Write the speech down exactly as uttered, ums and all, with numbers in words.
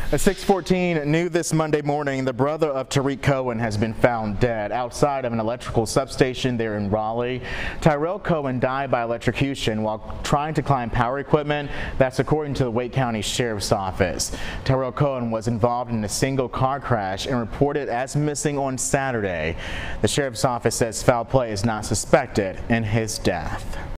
At six fourteen new this Monday morning, the brother of Tariq Cohen has been found dead outside of an electrical substation there in Raleigh. Tyrell Cohen died by electrocution while trying to climb power equipment. That's according to the Wake County Sheriff's Office. Tyrell Cohen was involved in a single car crash and reported as missing on Saturday. The Sheriff's Office says foul play is not suspected in his death.